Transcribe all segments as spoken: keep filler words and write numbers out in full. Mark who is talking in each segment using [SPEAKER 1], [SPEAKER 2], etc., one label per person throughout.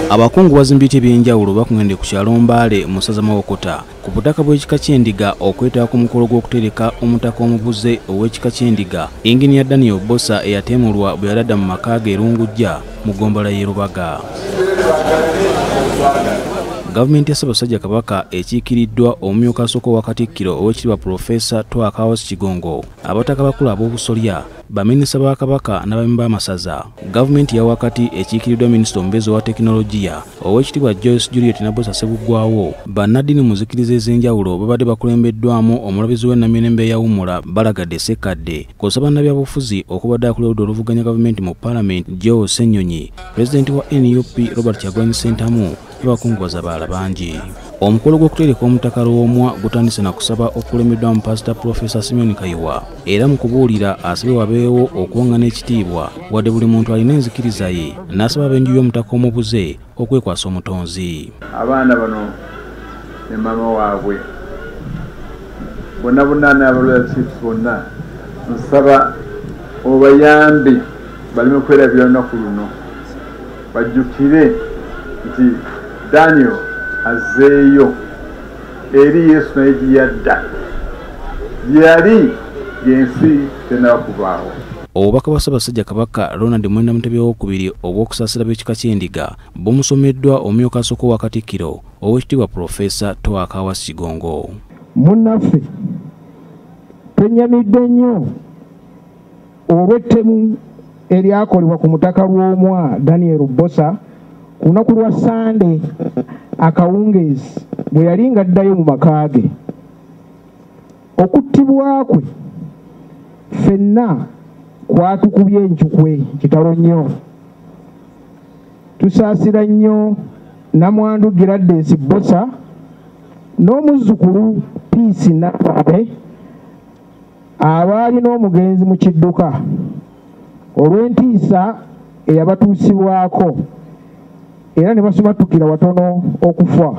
[SPEAKER 1] Abakungu bazimbye ebyenjawulo bakungaanye ku kyalo Mbaale mu ssaza Mawokota ku butaka bw'ekika ky'endiga okwetaba ku mukolo gw'okutereka omutaka omubuze ow'ekika ky'endiga Inginiya Daniel Bosa eyatemulwa bwe yali adda mu maka ge Erungujja mu ggombolola y'e Rubaga. Gavumenti ya Ssaabasajja Kabaka ekiikiriddwa omumyuka asooka owa Katikkiro ow'ekitiibwa Pulofeesa Twaka Kigongo, abataka bakulu ab'obusolya, baminisita ba Kabaka n'abami b'amasaza. Gavumenti ya wakati ekiikiriddwa minisita omubeezi owa tekinologiya ow'ekitiibwa Joyce Juliet Nabbosa Ssebuggwawo, bannaddiini mu nzikiriza ez'enjawulo babadde bakulembeddwamu omulabizi w'ennamirembe eyawummula Balagadde Ssekkadde, kw'ossa bannabyabufuzi okubadde akulira oludda oluvuganya gavumenti mu Paalamenti Joe Ssenyonyi, pulezidenti wa N U P Robert Kyagulanyi Ssentamu n'abakungubaza abalala bangi. Omukolo gw'okutereka omutaka Lwomwa gutandise na kusaba okulemeddwa mu Pastor Professor Simeon Kayiwa, era mu kubuulira asabye wabeewo okuwangana ekitiibwa wadde buli muntu alina enzikiriza ye, n'asaba ab'enju y'omutaka omubuze okwekwasa omutonzi.
[SPEAKER 2] Abaana bano ne mama waabwe bonna bonna n'abalwera chiefs bonna nsaba obayambe baleme kwerabira olunaku luno, bajjukire nti Daniel azeeyo eri Yesu naye giyadda yali yensi tenakubaawo.
[SPEAKER 1] Obubaka bwa Ssaabasajja Kabaka Ronald Mwenda Mutebi owookubiri obw'okusaasira b'ekika ky'endiga bumusomeddwa omumyuka asooka owa Katikkiro ow'ekitiibwa Pulofeesa Twaka Kigongo.
[SPEAKER 3] Munnaffe twenyamidde nnyo olw'ettemu eryakolebwa ku mutaka Lwomwa Daniel Bosa ku lunaku lwa Sande akawungeezi bwe yali ng'addayo mu maka ge. Okuttibwa kwe ffenna kwatukubye enkyukwe kitalo nnyo. Tusaasira nnyo nnamwandu Gladys Bosa n'omuzzukulu Peace Nababe abaali n'omugenzi mu kidduka olw'entiisa eyabatuusibwako era ne basumatukira watono okufa.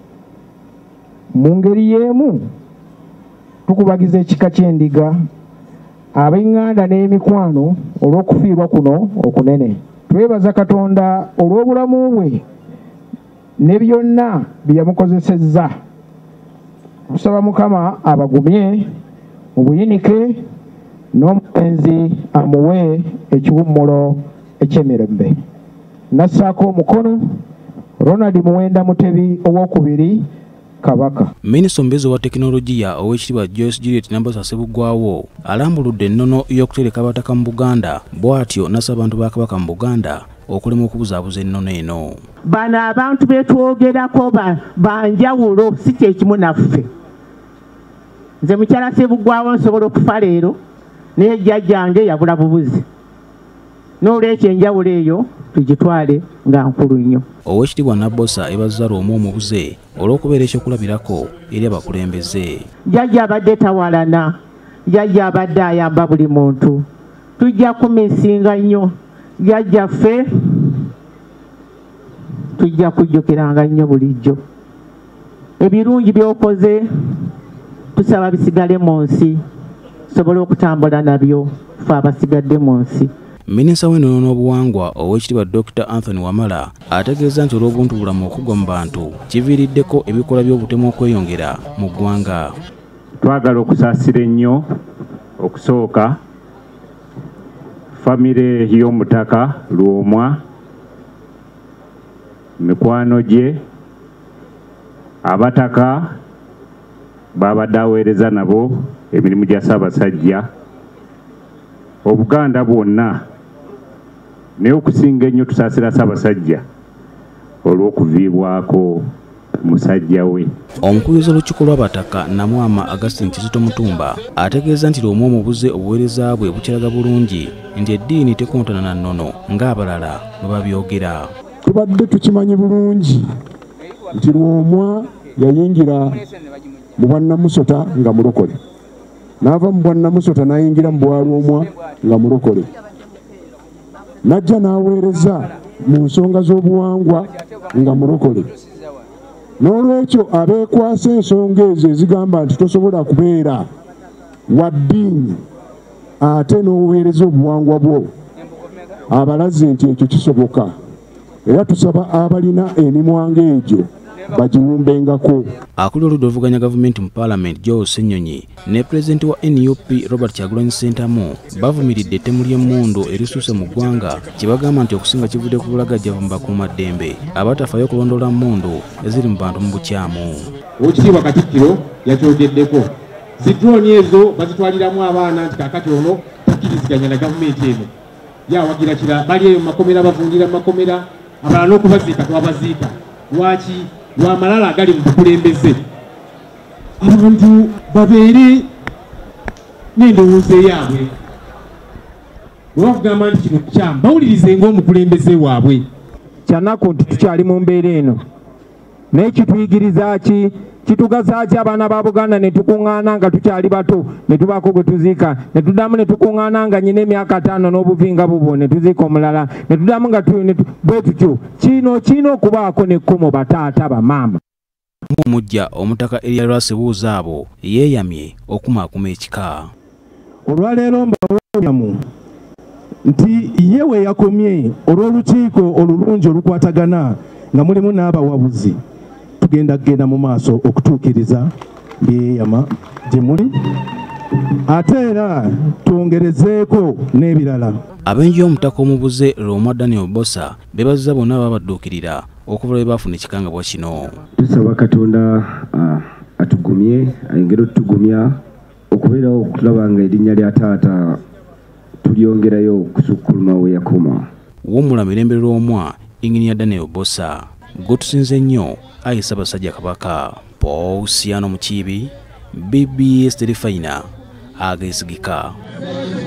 [SPEAKER 3] Mu ngeri y'emu tukubagiza ekika ky'endiga ab'eŋŋanda n'emikwano olw'okufiirwa kuno okunene. Twebaza Katonda olw'obulamu bwe ne byonna bye yamukozesezza. Tusaba Mukama abagumye mu buyinike n'omugenzi amuwe ekiwummulo eky'emirembe. Nassaako omukono Ronald Mwenda Mutebi owookubiri Kabaka.
[SPEAKER 1] Minisita omubeezi owa tekinologiya ow'ekitiibwa Joyce Juliet Nabbosa Ssebuggwawo alambuludde ennono y'okutereka abataka mu Buganda, bw'atyo n'asaba abantu ba Kabaka mu Buganda okulema okubuzaabuza ennono eno.
[SPEAKER 4] Bano abantu betwogerako banjawulo si kyekimu naffe. Nze mukyala Ssebuggwawo nsobola okufa leero naye jjajjange yabula bubuzi. N'olwekyo enjawulo eyo tugitwale nga nkulu nnyo.
[SPEAKER 1] Ow'ekitiibwa Nabbosa ebazza Lwomwa omubuze olw'okubeera ekyokulabirako eri abakulembeze.
[SPEAKER 4] Jjajja abadde tawalana, jjajja abadde ayamba buli muntu. Tujja kumisinga nnyo jjajjaffe, tujja kujjukiranga nnyo bulijjo. Ebirungi by'okoze tusaba bisigale mu nsi, tusobole okutambula nabyo ffe abasigadde mu nsi.
[SPEAKER 1] Minisita w'ennono n'obuwangwa ow'ekitiibwa Doctor Anthony Wamala ategeeza nti olw'obuntubulamu okugwa mu bantu kiviiriddeko ebikolwa by'obutemu okweyongera mu ggwanga.
[SPEAKER 5] Twagala okusaasira ennyo okusooka famire y'omutaka Lwomwa, mikwano gye, abataka babadde aweereza nabo emirimu gya Ssaabasajja, Obuganda bwonna, naye okusinga ennyo tusaasira Ssaabasajja olw'okuviibwako musajja we.
[SPEAKER 1] Omukubiriza olukiiko lw'abataka Namwama Augustine Kizito Mutumba ategeeza nti Lwomwa omubuze obuweereza bwe bukiraga bulungi nti eddiini tekontana na nnono ng'abalala bwe babyogera.
[SPEAKER 6] Tubadde tukimanyi bulungi nti Lwomwa yayingira mu bwannamusota nga mulokole, n'ava mu bwannamusota n'ayingira mu bwa Lwomwa nga mulokole, n'ajja n'aweereza mu nsonga z'obuwangwa nga mulokole. N'olwekyo abeekwasa ensonga ezo ezigamba nti tosobola kubeera wa ddiini ate n'oweereza obuwangwa bwo, abalaze nti ekyo kisoboka. era tusaba abalina emimwa ng'egyo bagiwumbengako.
[SPEAKER 1] Akulira oludda oluvuganya gavumenti mu Parliament Joe Ssenyonyi ne Pulezidenti wa N U P Robert Kyagulanyi Ssentamu bavumiridde ettemu ly'emmundu erisuuse mu ggwanga kye bagamba nti okusinga kivudde ku bulagajja mu bakuumaddembe abatafaayo okulondoola mmundu eziri mu bantu mu bukyamu.
[SPEAKER 7] Oweekitiibwa Katikkiro yakyogeddeko zidrooni ezo bazitwaliramu abaana nti kaakati ono takkiriziganya na gavumenti eno yawagira kira bali eyo mu makomera bavundira mu makomera abalala n'okubaziika twabaziika. Lwaki lw'amalala agali mu bukulembeze abantu babeere n'endowooza yaabwe webakugamba nti kino kukyamu bawulirize ng'omukulembeze waabwe.
[SPEAKER 3] Kyanaku nti tukyali mu mbeera eno naye kituyigiriza ki kitugaza ki abaana ba Buganda ne tukuŋŋaana nga tukyali bato ne tubaako gwe tuziika ne tuddamu ne tukuŋŋaana nga nyina emyaka ataano n'obuvinga bubwo ne tuziika omulala ne tuddamu nga bwe tutyo. Kino kirina okubaako n'ekkomo bataata bamaama.
[SPEAKER 1] Omujja Omutaka Erias Buuza abo yeeyamye okumaakuma ekika.
[SPEAKER 3] Olwaleero mbawulyamu nti ye we yakomye olw'olukiiko olulungi olukwatagana nga mulimu n'abawabuzi. Tugenda kugenda mu maaso okutuukiriza byeyama gye muli ate era twongerezeeko n'ebirala.
[SPEAKER 1] Abenju y'Omutaka omubuze Lwomwa Daniel Bosa beebazizza bonna babadduukirira okuva lwe baafuna ekikangabwa kino.
[SPEAKER 8] Tusaba Katonda uh, atugumye ayongere otutugumya okubeerawo okutulaba nga erinnya lya taata tulyongerayo okusukkuluma we yakoma.
[SPEAKER 1] W'omula mirembe Lwomwa Inginiya Daniel Bosa gwotusinze nnyo ayi Ssaabasajja Kabaka Pausiano Mukiibi B B S Terefayina Ageesigika.